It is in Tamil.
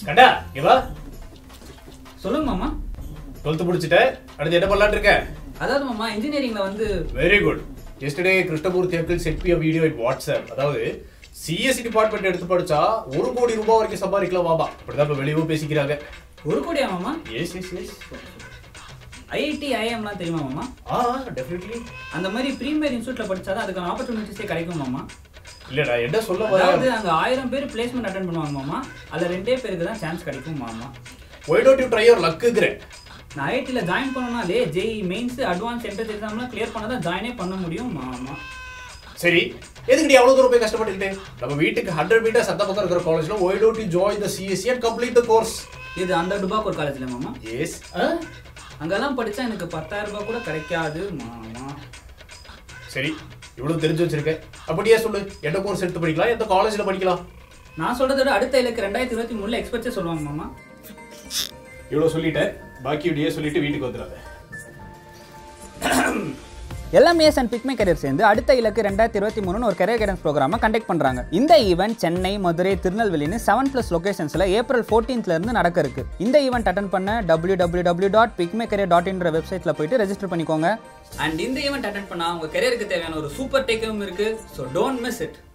கண்டா இவா சொல்லுங்க மாமா. 12th முடிச்சிட்ட அடுத்து என்ன பண்ணலாம்னு இருக்க? அதாவது மாமா இன்ஜினியரிங்ல வந்து very good. yesterday Krishnamurthy uncle sent me a video in WhatsApp. அதாவது சிஎஸ்சி டிபார்ட்மெண்ட் எடுத்து படிச்சா 1 கோடி ரூபாய் வரைக்கும் சம்பாதிக்கலாம் வாபா. அப்படிதான் இப்ப வெளியவும் பேசிக்கிறாங்க. 1 கோடியா மாமா? Yes yes yes. ஐஐடி ஐஎம்லாம் தெரியுமா மாமா? டெஃபினெட்லி. அந்த மாதிரி பிரீமியர் இன்ஸ்டியூட்ல படிச்சாதான் அதுக்கான ஆப்பர்ச்சுனிட்டிஸே கிடைக்கும் மாமா. இல்லடா என்ன சொல்ல வரேன், அதாவது அங்க 1000 பேர் பிளேஸ்மெண்ட் அட்டெண்ட் பண்ணுவாங்க மாமா. அதுல 2 பேருக்கு தான் சான்ஸ் கிடைக்கும் மாமா. why don't you try your luck ங்கற? நான் ஐஐடில ஜாயின் பண்ணனும்னாலே ஜேஇ மெயின்ஸ் அட்வான்ஸ் என்ட்ரன்ஸ் எக்ஸாம்லாம் கிளியர் பண்ணாதான் ஜாயினே பண்ண முடியும் மாமா. சரி எதுக்கு நீ அவ்வளவு தூரம் போய் கஷ்டப்பட்டுக்கிட்டே? நம்ம வீட்டுக்கு 100 மீட்டர்ஸ் அந்த பக்கம் இருக்கிற காலேஜ்ல why don't you join the CSE and complete the course? இது அந்த டுபாக் ஒரு காலேஜ்ல மாமா. எஸ். அங்கெல்லாம் படிச்சா எனக்கு 10,000 ரூபாய் கூட கிடைக்காது மாமா. சரி இவ்வளவு தெரிஞ்சு வச்சிருக்க, அப்படியே சொல்லு என்ன கோர்ஸ் எடுத்து படிக்கலாம், எந்த காலேஜ்ல படிக்கலாம்? நான் சொல்றத விட அடுத்த இலக்கு 2023ல எக்ஸ்பெக்டே சொல்லுவாங்க மாமா. இவ்வளவு சொல்லிட்டேன், பாக்கி இப்படியே சொல்லிட்டு வீட்டுக்கு வந்துடாத. LMES and PickMyCareer சேர்ந்து அடுத்த இலக்கு 2023 ஒரு கரியர் கைடன்ஸ் ப்ரோக்ராமை கண்டக்ட் பண்றாங்க. இந்த ஈவென்ட் சென்னை, மதுரை, திருநெல்வேலின்னு 7+ லொகேஷன்ஸ்ல ஏப்ரல் 14th இருந்து நடக்க இருக்கு. இந்த ஈவென்ட் அட்டெண்ட் பண்ண www.pickmycareer.in வெப்சைட்ல போயிட்டு ரெஜிஸ்டர் பண்ணிக்கோங்க. அண்ட் இந்த ஈவென்ட் அட்டெண்ட் பண்ணா உங்க கரியருக்கு தேவையான ஒரு சூப்பர் டேக்அவே இருக்கு. So don't miss it.